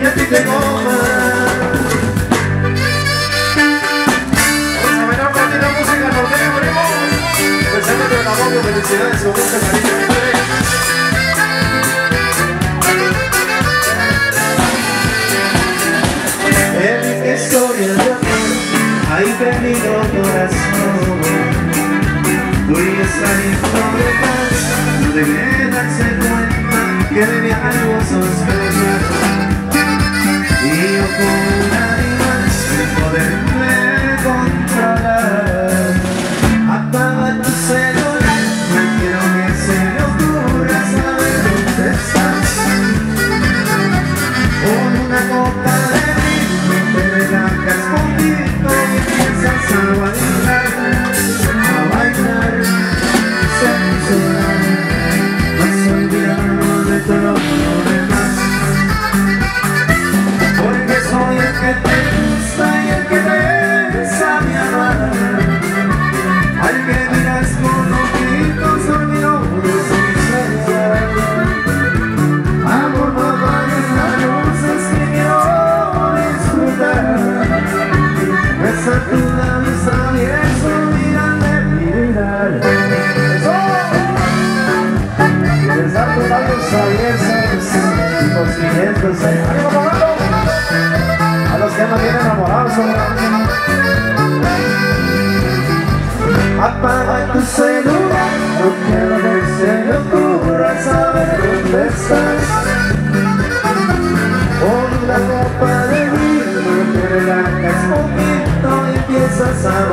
a ti te coma. Vamos a bailar con la música norteña, primo. Especialmente con amor, felicidades, con mucha cariño. En mi historia de amor hay perdido corazón. Tú y esa historia no debe darse cuenta que de mi algo sospechar. Y yo como un animal sin poderme controlar. Apaga tu celular, no quiero que se me ocurra saber dónde estás. Con una copa de vino te relajas poquito y empiezas a bailar sensual. Vas olvidando de todo lo demás, porque soy el que te gusta y el que te sabe amar. Al que miras con ojitos dormidos sin cesar. Amor, no apagues las luces que quiero disfrutar. Besar tus labios abiertos, mirarme, mirar. Besar tus labios abiertos y los 500 a los que no tienen enamorados. Apaga tu celular, no quiero que se me ocurra saber dónde estás. Con una copa de vino te relajas poquito y empiezas a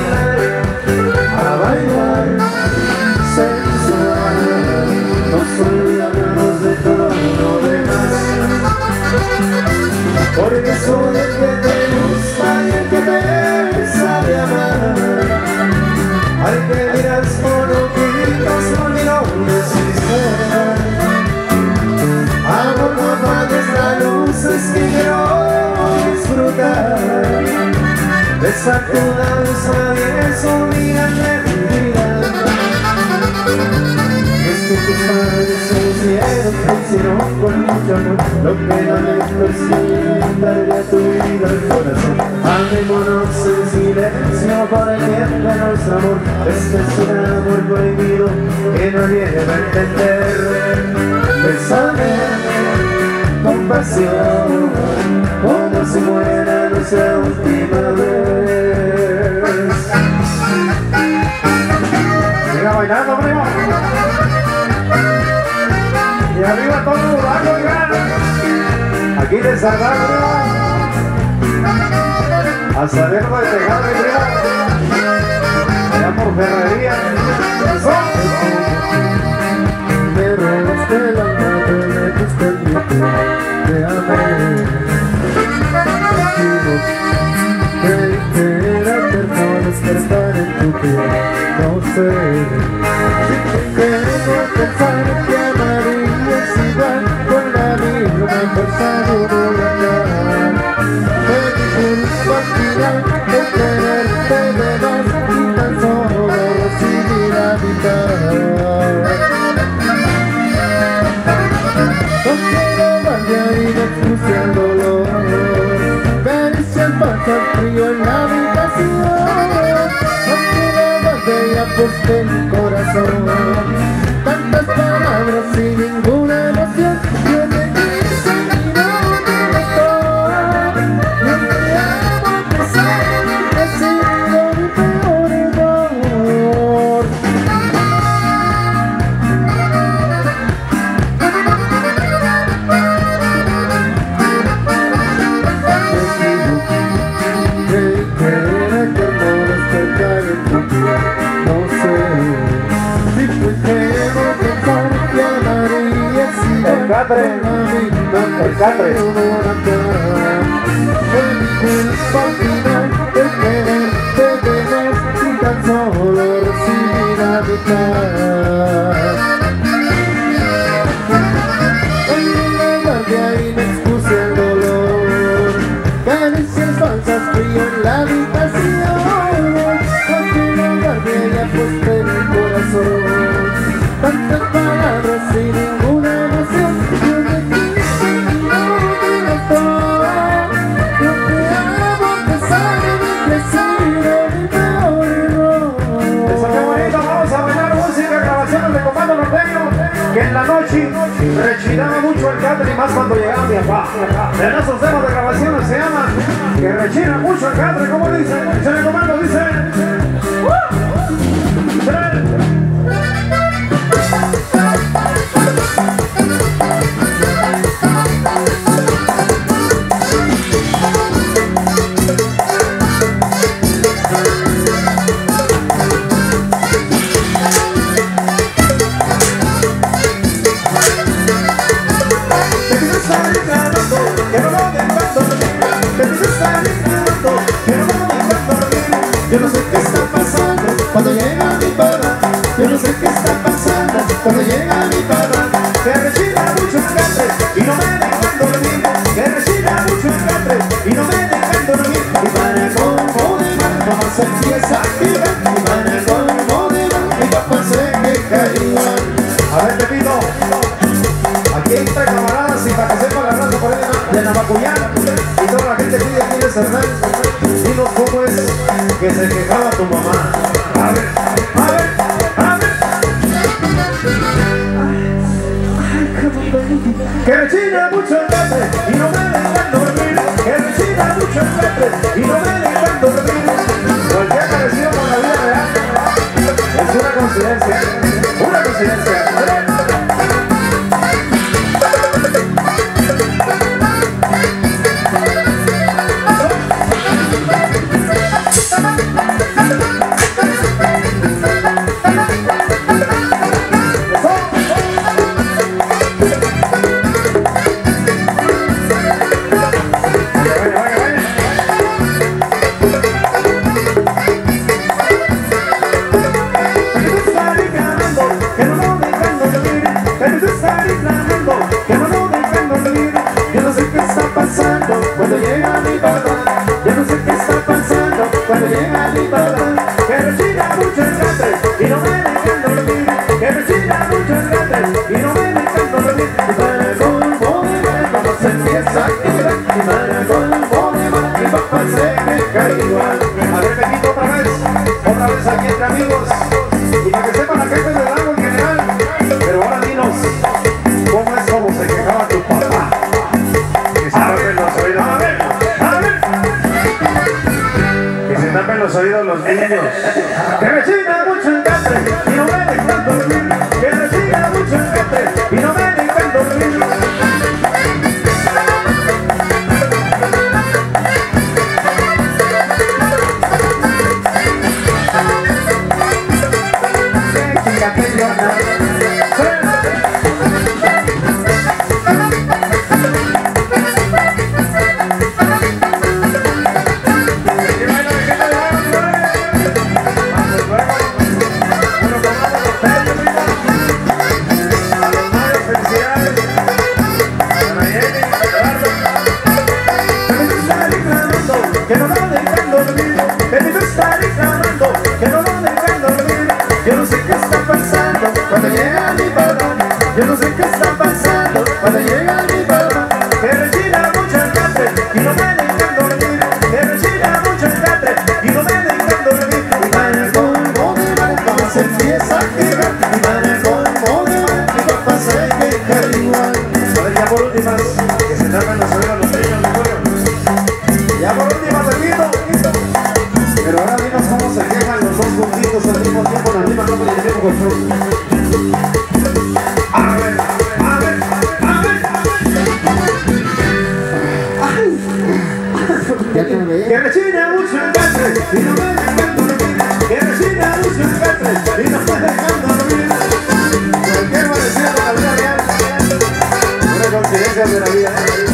bailar sensual. Nos olvidamos de todo lo demás, porque soy el que te gusta y el que te sabe amar. Al que miras con ojitos dormidos sin cesar. Amor, no apagues las luces que quiero disfrutar. Besar tus labios abiertos, mírame, mira. Es que tus padres se hicieron con mucho amor lo que no le persiguen, darle a tu vida el corazón. Amémonos en silencio por el bien de nuestro amor. Este es un amor prohibido que no lleva a entender. Bésame con pasión, como si fuera nuestra última vez. Siga bailando, primo. Y arriba todo el barco, aquí les salvamos a saberlo de Tejado y Río, allá por Ferrería. Me robaste la mano, me gusta el grito, te amé. Creí que era perdón despertar en tu piel, no sé. Quiero pensar que amarías igual con la misma fuerza de un huracán. Me disculpo al final de quererte de más y tan solo recibir la mitad. No quiero guardiar y me expuse el dolor. Caricias pasan frío en la habitación. No quiero guardar y aposté mi corazón. Tantas palabras sin ninguna emoción. Yo te quise y no te gustó. Yo te amo a pesar de ser mi peor error. Creí que era que no despertar en tu piel, no sé. Si fue que pensar que amarías igual con la misma fuerza de un huracán. Me disculpo al final de quererte de más y tan solo recibí la mitad. Hoy me guardé y me expuse el dolor. Caricias falsas, frío en la habitación. Porque lo guardé y aposté mi corazón. Tantas palabras sin ninguna emoción. Yo te quise y no te gustó. De nuestros temas de grabaciones se llama Que rechina mucho el catre, como dice. Se le comando, dice. Yo no sé qué está pasando cuando llega mi papá. Yo no sé qué está pasando cuando llega mi papá. Que rechina mucho el catre y no me dejan dormir. Que rechina mucho el catre y no me dejan dormir. Y para colmo de mal, mamá se empieza a activar. Y para colmo de mal, mi papá se queja igual. A ver, Pepito, aquí entre camaradas y para que sepa la raza por ahí de Navacuyán y toda la gente pide aquí de Cernal. Dinos cómo es que se quejaba tu mamá. A ver, a ver, a ver. Que rechina mucho el catre y no me dejan dormir. Que rechina mucho el catre y no me dejan dormir. Cualquier parecido con la vida real es una coincidencia. Una coincidencia. Cuando llega mi papá, yo no sé qué está pasando. Cuando llega mi papá, que rechina mucho el catre y no me dejan dormir. Que rechina mucho el catre y no me dejan dormir. y para colmo de mal, mamá se empieza a activar. Y para colmo de mal, mi papá se queja igual. A ver, Pepito, otra vez aquí entre amigos. Y para que sepan la gente del lago en general. Pero ahora dinos, ¿cómo es como se quejaba tu papá? Que se tapen los oídos. A ver, a ver. Que se tapen los oídos los niños. Que rechina mucho el catre y no me dejan dormir. Que rechina mucho el catre y no me dejan dormir. Que no lo dejan dormir, Pepito está reclamando que no lo dejan dormir. Yo no sé qué está pasando cuando llega mi papá. Yo no sé qué está pasando cuando llega mi papá. Que rechina mucho el catre y no me dejan dormir. Que rechina mucho el catre y no me dejan dormir. Y para colmo de mal, mamá se empieza a quejar. Y para colmo de mal, mi papá se queja igual. A ver, ya por últimas, que se tapan los oídos los niños, ¿de acuerdo? Ya por últimas, Pepito. Pero ahora dinos cómo se quejan los dos juntitos al mismo tiempo en la misma nota y en el mismo control. A ver, a ver, a ver. Ya te veía. Que rechina mucho el catre y no me dejan dormir. Que rechina mucho el catre y no me dejan dormir. Cualquier parecido con la vida real. Una coincidencia de la vida.